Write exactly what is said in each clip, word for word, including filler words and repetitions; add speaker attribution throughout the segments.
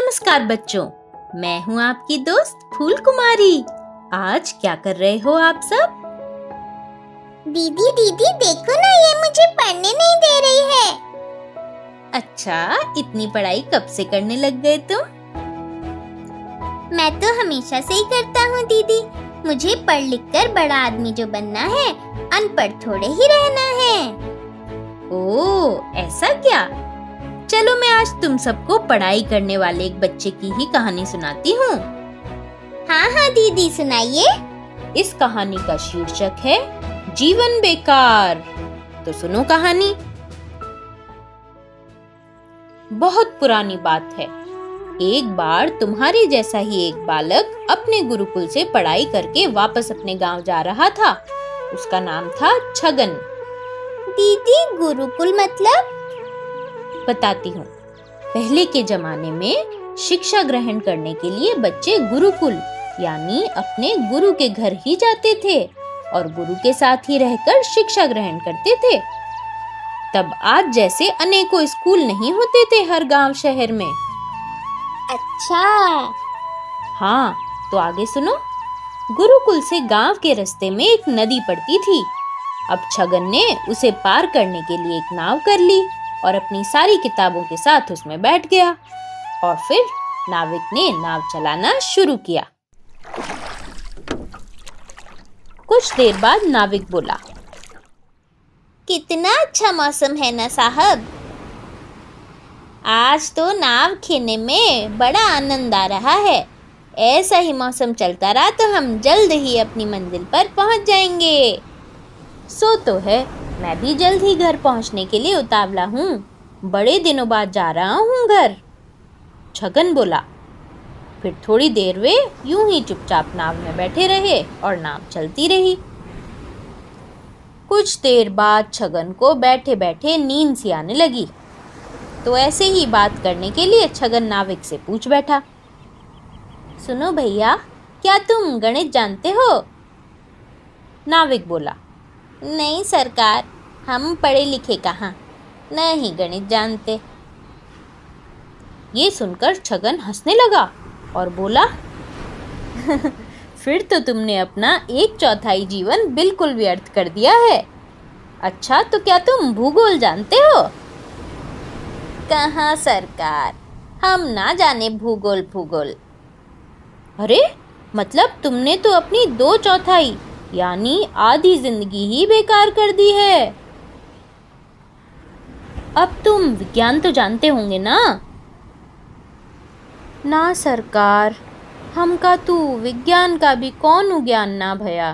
Speaker 1: नमस्कार बच्चों, मैं हूँ आपकी दोस्त फूल कुमारी। आज क्या कर रहे हो आप सब?
Speaker 2: दीदी दीदी देखो ना, ये मुझे पढ़ने नहीं दे रही है।
Speaker 1: अच्छा, इतनी पढ़ाई कब से करने लग गए तुम?
Speaker 2: मैं तो हमेशा से ही करता हूँ दीदी। मुझे पढ़ लिख कर बड़ा आदमी जो बनना है, अनपढ़ थोड़े ही रहना है।
Speaker 1: ओह, ऐसा क्या? चलो मैं आज तुम सबको पढ़ाई करने वाले एक बच्चे की ही कहानी सुनाती हूँ।
Speaker 2: हाँ हाँ दीदी, सुनाइए।
Speaker 1: इस कहानी का शीर्षक है जीवन बेकार। तो सुनो कहानी। बहुत पुरानी बात है। एक बार तुम्हारे जैसा ही एक बालक अपने गुरुकुल से पढ़ाई करके वापस अपने गांव जा रहा था। उसका नाम था छगन।
Speaker 2: दीदी, गुरुकुल मतलब?
Speaker 1: बताती हूँ। पहले के जमाने में शिक्षा ग्रहण करने के लिए बच्चे गुरुकुल यानी अपने गुरु के घर ही जाते थे और गुरु के साथ ही रहकर शिक्षा ग्रहण करते थे। तब आज जैसे अनेकों स्कूल नहीं होते थे हर गांव शहर में।
Speaker 2: अच्छा।
Speaker 1: हाँ, तो आगे सुनो। गुरुकुल से गांव के रास्ते में एक नदी पड़ती थी। अब छगन ने उसे पार करने के लिए एक नाव कर ली और अपनी सारी किताबों के साथ उसमें बैठ गया और फिर नाविक ने नाव चलाना शुरू किया। कुछ देर बाद नाविक बोला,
Speaker 2: कितना अच्छा मौसम है ना साहब। आज तो नाव खेने में बड़ा आनंद आ रहा है। ऐसा ही मौसम चलता रहा तो हम जल्द ही अपनी मंजिल पर पहुंच जाएंगे।
Speaker 1: सो तो है, मैं भी जल्द ही घर पहुंचने के लिए उतावला हूँ। बड़े दिनों बाद जा रहा हूँ घर, छगन बोला। फिर थोड़ी देर वे यूं ही चुपचाप नाव में बैठे रहे और नाव चलती रही। कुछ देर बाद छगन को बैठे बैठे नींद सी आने लगी, तो ऐसे ही बात करने के लिए छगन नाविक से पूछ बैठा, सुनो भैया, क्या तुम गणित जानते हो? नाविक बोला,
Speaker 2: नहीं सरकार, हम पढ़े लिखे कहाँ, नहीं गणित जानते।
Speaker 1: ये सुनकर छगन हंसने लगा और बोला, फिर तो तुमने अपना एक चौथाई जीवन बिल्कुल व्यर्थ कर दिया है। अच्छा, तो क्या तुम भूगोल जानते हो?
Speaker 2: कहाँ सरकार, हम ना जाने भूगोल भूगोल।
Speaker 1: अरे, मतलब तुमने तो अपनी दो चौथाई यानी आधी जिंदगी ही बेकार कर दी है। अब तुम विज्ञान तो जानते होंगे ना? ना सरकार, हमका तू विज्ञान का भी कौन ज्ञान ना भया।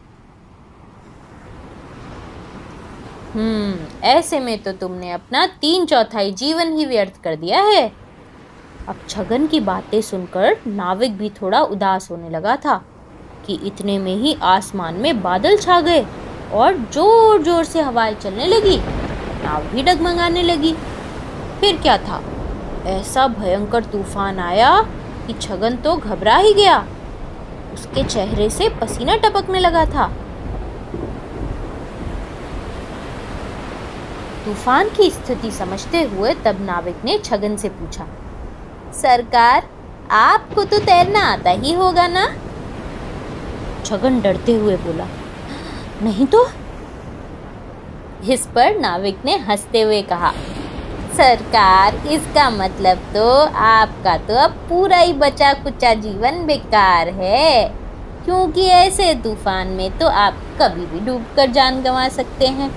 Speaker 1: हम्म ऐसे में तो तुमने अपना तीन चौथाई जीवन ही व्यर्थ कर दिया है। अब छगन की बातें सुनकर नाविक भी थोड़ा उदास होने लगा था कि इतने में ही आसमान में बादल छा गए और जोर जोर से हवाएं चलने लगी। नाव भी डगमगाने लगी। फिर क्या था, ऐसा भयंकर तूफान आया कि छगन तो घबरा ही गया। उसके चेहरे से पसीना टपकने लगा था। तूफान की स्थिति समझते हुए तब नाविक ने छगन से पूछा,
Speaker 2: सरकार, आपको तो तैरना आता ही होगा ना?
Speaker 1: छगन डरते हुए बोला, नहीं तो।
Speaker 2: इस पर नाविक ने हंसते हुए कहा, सरकार, इसका मतलब तो आपका तो अब पूरा ही बचा कुचा जीवन बेकार है, क्योंकि ऐसे तूफान में तो आप कभी भी डूबकर जान गंवा सकते हैं।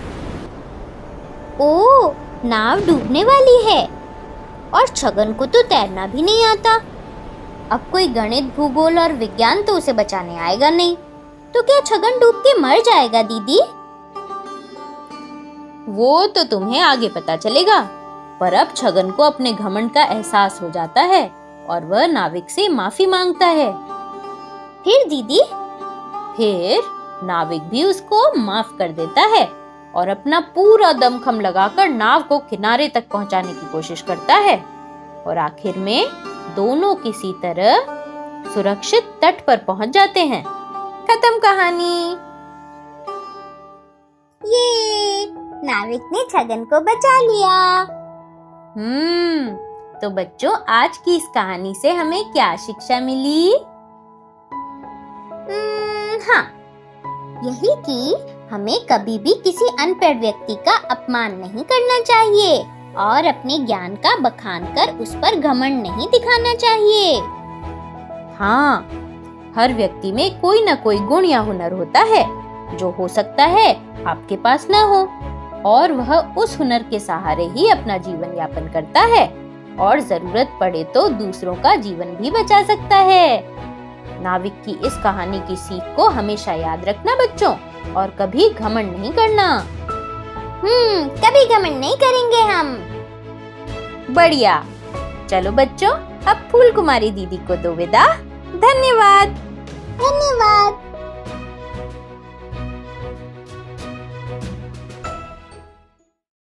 Speaker 2: ओह, नाव डूबने वाली है और छगन को तो तैरना भी नहीं आता। अब कोई गणित, भूगोल और विज्ञान तो उसे बचाने आएगा नहीं। तो क्या छगन डूब के मर जाएगा दीदी?
Speaker 1: वो तो तुम्हें आगे पता चलेगा। पर अब छगन को अपने घमंड का एहसास हो जाता है और वह नाविक से माफी मांगता है।
Speaker 2: फिर दीदी?
Speaker 1: फिर नाविक भी उसको माफ कर देता है और अपना पूरा दमखम लगाकर नाव को किनारे तक पहुंचाने की कोशिश करता है और आखिर में दोनों किसी तरह सुरक्षित तट पर पहुंच जाते हैं। खत्म कहानी।
Speaker 2: ये नाविक ने छगन को बचा लिया।
Speaker 1: हम्म
Speaker 2: तो बच्चों, आज की इस कहानी से हमें क्या शिक्षा मिली?
Speaker 1: हाँ, यही कि हमें कभी भी किसी अनपढ़ व्यक्ति का अपमान नहीं करना चाहिए और अपने ज्ञान का बखान कर उस पर घमंड नहीं दिखाना चाहिए।
Speaker 2: हाँ, हर व्यक्ति में कोई न कोई गुण या हुनर होता है जो हो सकता है आपके पास न हो, और वह उस हुनर के सहारे ही अपना जीवन यापन करता है और जरूरत पड़े तो दूसरों का जीवन भी बचा सकता है। नाविक की इस कहानी की सीख को हमेशा याद रखना बच्चों, और कभी घमंड नहीं करना।
Speaker 1: हम्म, कभी घमंड नहीं करेंगे हम।
Speaker 2: बढ़िया। चलो बच्चों, अब फूल कुमारी दीदी को दो विदा। धन्यवाद।
Speaker 1: धन्यवाद।